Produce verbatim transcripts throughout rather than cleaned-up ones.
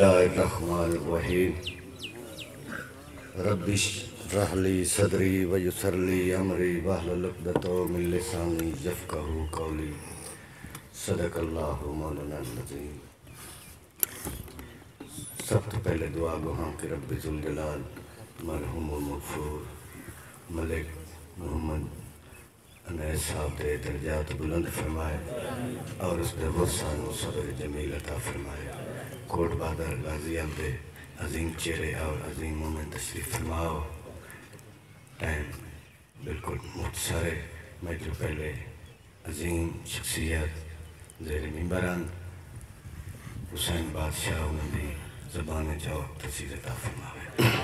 बिस्मिल्लाहिर्रहमानिर्रहीम रब्बिश रहली सदरी वयसरली अमरी वहलुल उक़दतम मिन लिसानी यफ़क़हू क़ौली सदक़ल्लाहु मौलाना अज़ीम। सबसे पहले दुआ गुहां के रब्बी ज़ुल जलाल मरहूम मग़फ़ूर मलिक मोहम्मद अनैस साहब दे दर्जात बुलंद फरमाए और उसके गुस्सान सब्र जमील अता फरमाए। कोट बहादुर गाजी अब्दे अजीम चेहरे और अजीम मोमेंट तशरीफ़ फरमाओ। टाइम बिल्कुल मुख्तसर है। मैं जो पहले अजीम शख्सियत ज़ेरे मिंबरान हुसैन बादशाह उन्हें ज़बान जाओ तस्वीर अता फरमाए।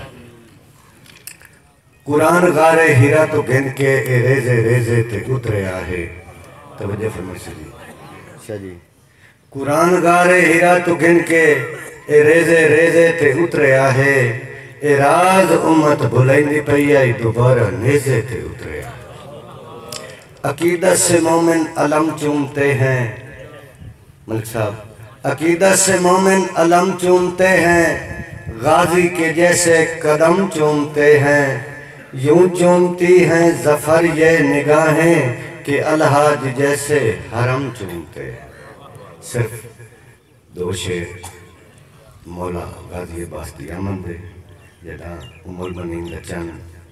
कुरान गारे हीरा तो गिन के ए रेजे रेजे ते उतरे आहे। तवज्जो फरमाइए जी शाह जी। कुरान गारे हीरा तो गिन के ए रेजे रेजे ते उतरे आहे। ए राज उम्मत भुलैंदी पई आई दोबारा नेज़े ते उतरे आहे। अकीदत से मोमिन अलम चूमते हैं मलिक साहब, अकीदत से मोमिन अलम चूमते हैं, गाजी के जैसे कदम चूमते हैं। यूं चूमती हैं ज़फ़र ये निगाहें कि अलहाज जैसे हरम चूमते हैं। सिर्फ दो शेर मौला गाजी अब्बास दी आमद दे जदा उमर बनीन दा चन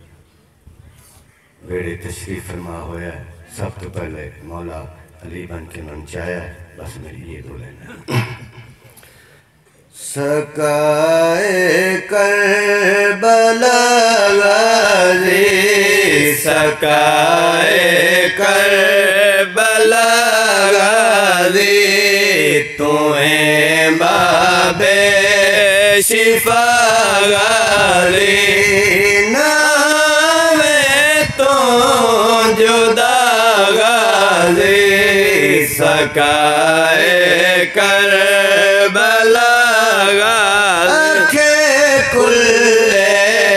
बेड़े तशरीफ फरमा होया। सब तो पहले मौला अली बन के मन चाया। बस मेरी ये दो लेना सकाए करबला गाज़ी, सकाए करबला गाज़ी, तुम्हें बाबे शिफा गाज़ी, नामे तो जुदा गाज़ी, सकाए करबला आखे कुल्ले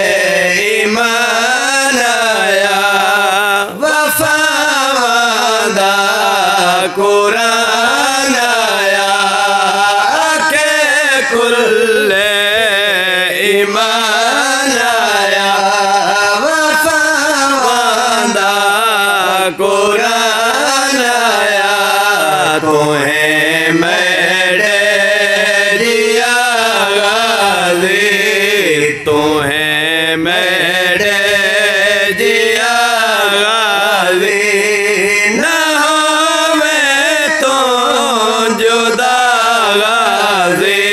ईमान आया, वफा वादा कुरान आया। आखे कुल्ले ईमान आया, वफा वादा कुरान आया। तुम्हें मेरे दिया गाज़ी, तुम्हें मेरे दिया गाज़ी, ना मैं तो जुदा गाज़ी,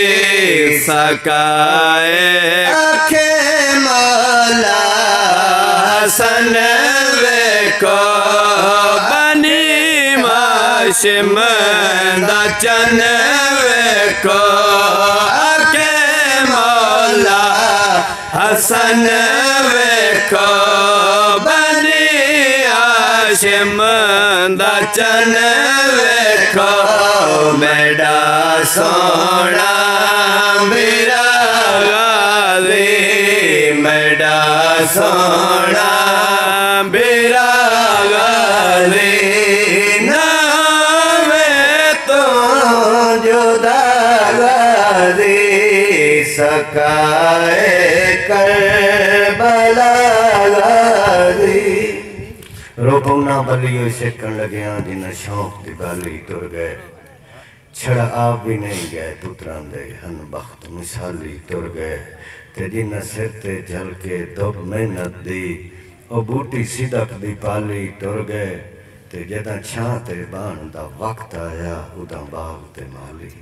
सकाए आखे मौला हसन को बनी माशिम दा चन को। आखे मौला हसन को बनी हाशिम दा चन को। मेरा सोना मेरा गाज़ी, मेरा सोना मेरा गाज़ी, जुदा गाज़ी, सकाए करबला गाज़ी। रोपौना बलियो सेकन लग्या जिन्ना शौक दी बाली तुर गए। छड़ा आप भी नहीं गए पुत्रां दे हन बख्त मिसाली तुर गए। ते जिन्ना सिर ते जल के दुब मेहनत दी ओ बूटी सिदक दी पाली तुर गए। ते जदा छां ते बाण दा वक्त आया उदा बाग ते माली।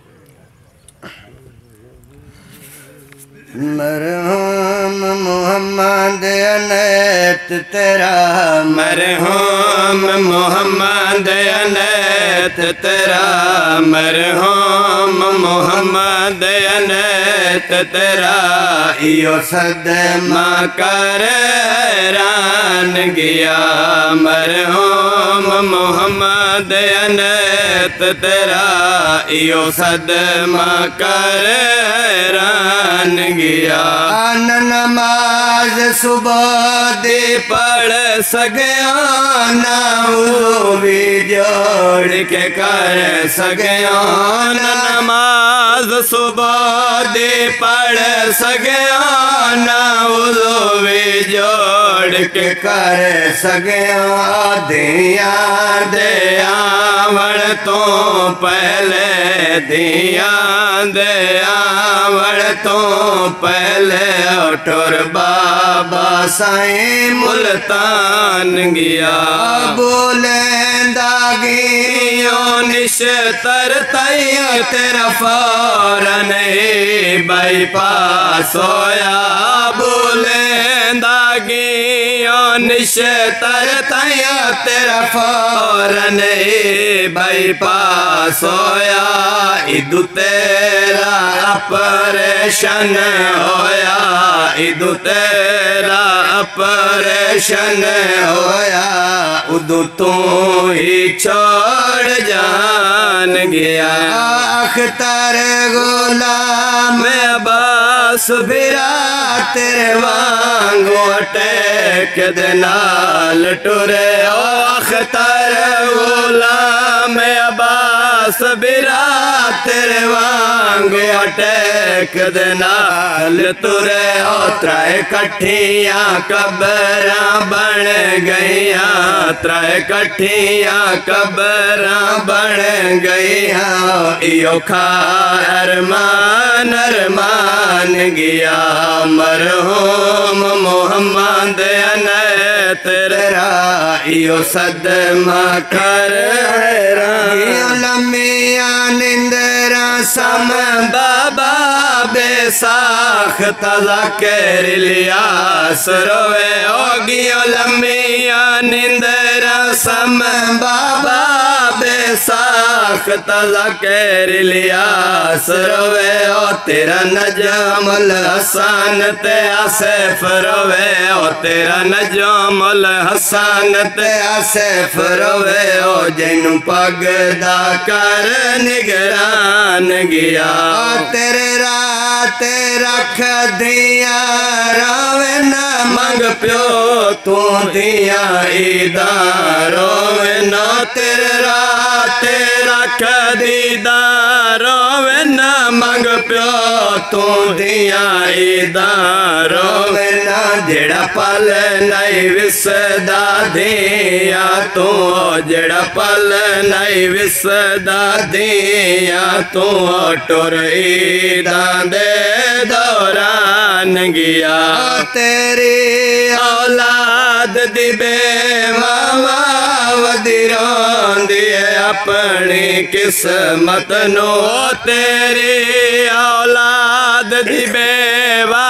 मरहूम मोहम्मद अनैत तेरा, मरहूम मोहम्मद अनैत तेरा, मरहूम मोहम्मद अनैत तेरा। इयो सदमा कर हैरान गया, मरहूम मोहम्मद अनैत तेरा। इयो सदमा कर हैरान गया नमाज सुबह दे पढ़ सगया ना वो भी जोड़ के कर सगया नमाज सुबह दे पढ़ सगया ना वो भी जोड़ के कर सगया दिया दया वड़ तो पहले दिया दया वड़ तो पहले टोर बाबा साईं मुल्तान गया बोले दागियो निश्तर तैया तेरा फौरन बाईपास होया बोले दागियो निश्तर तैया तेरा फौरन बाईपास होया इदु तेरा ऑपरेशन होया इदु तेरा ऑपरेशन होया उदु तू ही छोड़ जान गया अख्तर गुलाम अब्बास बिरा तेरे वांगू अटैक दे नाल टुरे ओ अख्तर गुलाम अब्बास बिरा तेरे वांगू अटैक दे नाल तुरे ओ त्राए कठियां कबरां बन गईयां त्राए कठियां कबरां बन गईयां इयो खार अरमान अरमान गया मरहूम मोहम्मद अनय तेरा इयो सदमा कर लम्मिया निंदरा सम बाबा बेसाख तला कर लिया सरोवे ओगियो लम्मिया निंदरा सम बाबा बेसाख तला कर लिया सरोवे ओ तेरा नजमुल हसन ते आसिफ रोवे ओ तेरा नजमुल हसन ते आसिफ रोवे ओ जैनू पगदा कर निगरान गया तेरे रात रख दिया रोवे न मंग प्यो तू दिया ईदा रोवे न तेरे रात रख दीदा रोवे न मंग प्यो तू दिया ईदा रोवे न जेड़ा पल नहीं विसदा दिया तू जेड़ा पल नहीं विसदा दिया तू टुर ईदा दे दौरान गया तेरी औलाद दी बेवावा वदिरों दिए अपनी किस्मत नो तेरी औलाद दी बेवा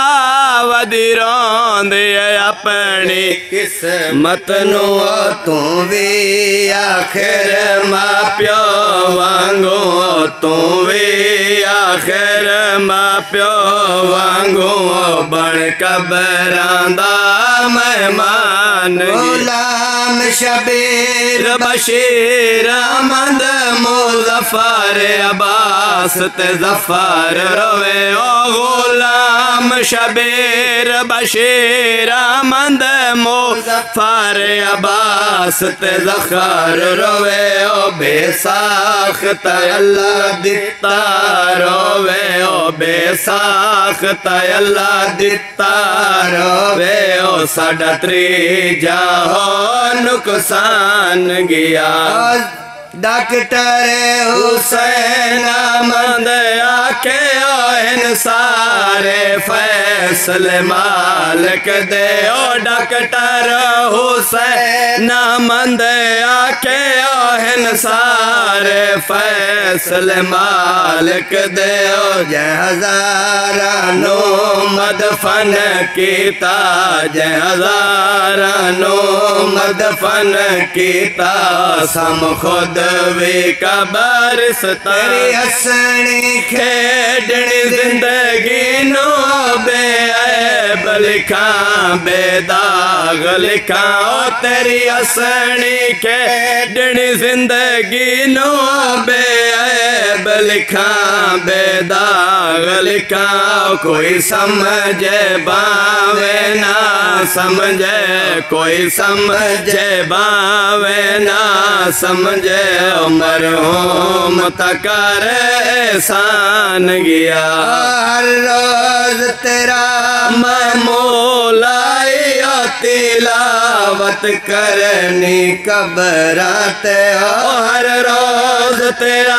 वदिरों दिए अपनी किस्मत नो तू भी आखिर माँ प्यो वांगो तू भी आखिर माँ प्यो वांगो बन कबरांदा मेहमान गुलाम शबीर बशीर अहमद मुज़फ़्फ़र अब्बास ते ज़फ़र रोवे ओ गुलाम शबीर बशीर अहमद मुज़फ़्फ़र अब्बास ते ज़फ़र रोवे ओ बेसाख्त अल्लाह दिता रोवे ओ बेसाख्त अल्लाह दिता रोवे ओ साडा त्रीजा हो नुकसान गया डॉक्टर हुसैन मंद आके इन सारे फैसले मालिक दे ओ डॉक्टर हुसैन मंद आके इन सारे फैसले मालिक दे ओ जय हजारा नो मदफन कीता जय हजारा नो मदफन कीता सम खुद वे कबर तेरी हसनी खेडनी जिंदगी नो बेऐब लिखा बेदाग लिखा ओ तेरी हसनी खेडनी जिंदगी नो बेऐब लिखा बेदाग लिखा कोई समझे बावे ना समझे कोई समझे बावे ना समझे मरहूम तकर एहसान गया हर रोज तेरा मौलाई तिलावत करनी कबराते हो हर रोज तेरा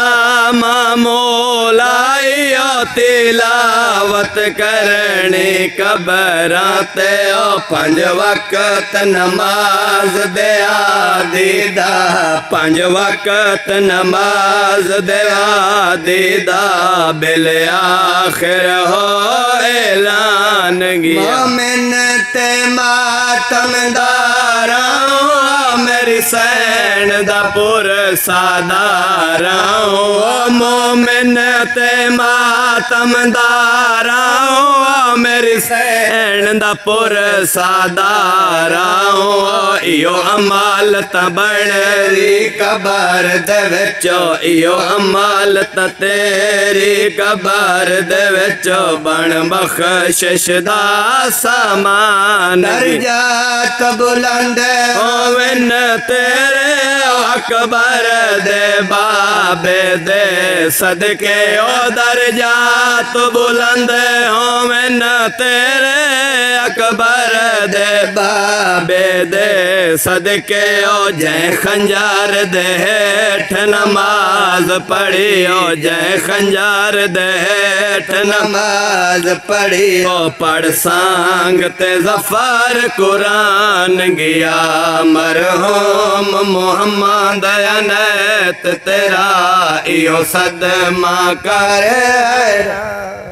मौलाई तिलावत करनी कबराते हो पंज वक्त नमाज दया दीदा पंज वक्त नमाज दया दीदा बिल आखिर हो ऐलान गया मोमिन ते मातमदारा मेरी सैन दा पुर सादारा मोमिन ते मातमदारा मेरी सैन दा पुर सादारा इयो अमाल तबड़ी कबर दे विचो इयो अमाल तेरी कबर दे विचो बन बख्शिश दा सामान दर्जा तो बुलंद होवन तेरे अकबर दे बाबे दे सदके ओ दर्जा तो बुलंद होवन तेरे अकबर दे बाबे दे सदके ओ जय खंजार दे हेठ नमाज पढ़ी ओ जय खंजार दे हेठ नमाज पढ़ी ओ पढ़ सांग ते जफर कुरान गया मरहूम मोहम्मद अनैत तेरा इयो सदमा करे